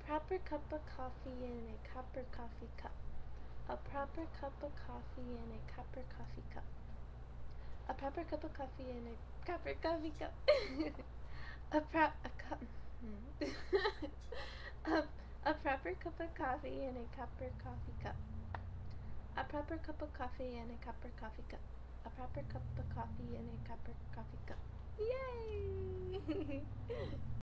proper cup of coffee in a copper coffee cup. A proper cup of coffee in a copper coffee cup. A proper cup of coffee in a copper coffee cup. a prop a cup. a, a proper cup of coffee in a copper coffee cup. A proper cup of coffee in a copper coffee cup. A proper cup of coffee in a copper coffee cup. Yay!